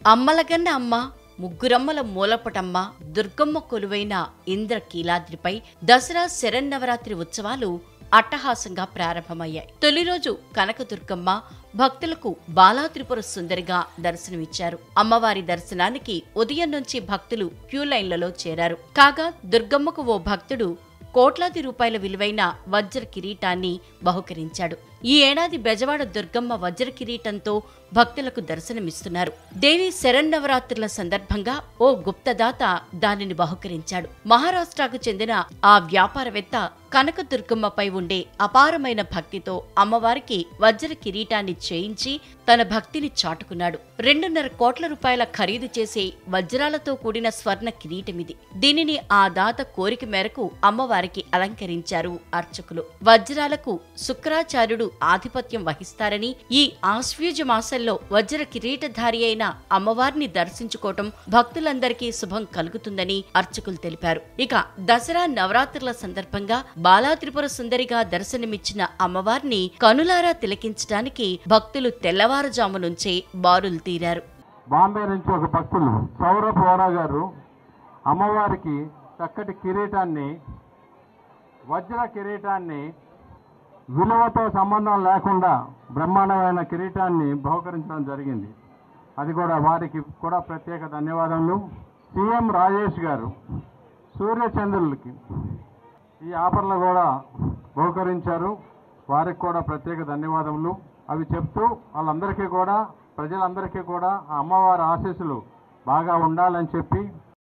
అమ్మలగన్న అమ్మ, ముగ్గురమ్మల మూలపటమ్మ, దుర్గమ్మ కొలువైన ఇంద్రకీలాద్రిపై దసరా శరన్నవరాత్రి ఉత్సవాలు అట్టహాసంగా ప్రారంభమయ్యాయి. తొలి రోజు కనకదుర్గమ్మ భక్తులకు బాలాత్రిపుర సుందరిగా దర్శనమిచ్చారు. అమ్మవారి దర్శనానికి ఉదయం నుంచి భక్తులు క్యూ లైన్లలో చేరారు. కాగా దుర్గమ్మకు ఓ భక్తుడు కోట్లాది రూపాయల విలువైన వజ్ర కిరీటాన్ని బహుకరించాడు. ఈ ఏడాది బెజవాడ దుర్గమ్మ వజ్ర కిరీటంతో భక్తులకు దర్శనమిస్తున్నారు. దేవి శరన్నవరాత్రుల సందర్భంగా ఓ గుప్తదాత దానిని బహుకరించాడు. మహారాష్ట్రకు చెందిన ఆ వ్యాపారవేత్త కనకదుర్గమ్మపై ఉండే అపారమైన భక్తితో అమ్మవారికి వజ్ర కిరీటాన్ని చేయించి తన భక్తిని చాటుకున్నాడు. 2.5 కోట్ల రూపాయల ఖరీదు చేసే వజ్రాలతో కూడిన స్వర్ణ కిరీటమిది. దీనిని ఆ దాత కోరిక మేరకు అమ్మవారికి అలంకరించారు అర్చకులు. వజ్రాలకు శుక్రాచార్యుడు ఆధిపత్యం వహిస్తారని, ఈ ఆశ్వయుజ మాసంలో వజ్ర కిరీటధారి అయిన అమ్మవారిని దర్శించుకోవటం భక్తులందరికీ శుభం కలుగుతుందని అర్చకులు తెలిపారు. ఇక దసరా నవరాత్రుల సందర్భంగా బాలాత్రిపుర సుందరిగా దర్శనమిచ్చిన అమ్మవారిని కనులారా తిలకించడానికి భక్తులు తెల్లవారుజాము నుంచే బారులు తీరారు. బాంబే నుంచి ఒక భక్తులు సౌరభ్ వోరా గారు అమ్మవారికి చక్కటి కిరీటాన్ని, వజ్ర కిరీటాన్ని, విలువతో సంబంధం లేకుండా బ్రహ్మాండమైన కిరీటాన్ని బహుకరించడం జరిగింది. అది కూడా వారికి కూడా ప్రత్యేక ధన్యవాదములు. సీఎం రాజేష్ గారు సూర్యచంద్రులకి ఈ ఆఫర్లు కూడా బహుకరించారు. వారికి కూడా ప్రత్యేక ధన్యవాదములు. అవి చెప్తూ వాళ్ళందరికీ కూడా, ప్రజలందరికీ కూడా ఆ అమ్మవారి ఆశీస్సులు బాగా ఉండాలని చెప్పి